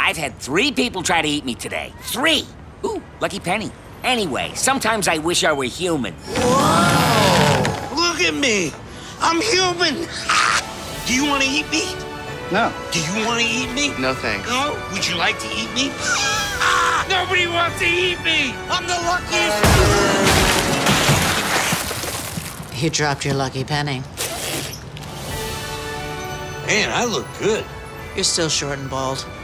I've had 3 people try to eat me today. 3! Ooh, lucky penny. Anyway, sometimes I wish I were human. Whoa! Look at me! I'm human! Do you want to eat me? No. Do you want to eat me? No, thanks. No? Would you like to eat me? Nobody wants to eat me! I'm the luckiest! You dropped your lucky penny. Man, I look good. You're still short and bald.